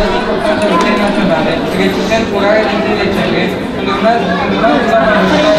importante a nivel naționale, reținând curarea din decembrie, îndrumată la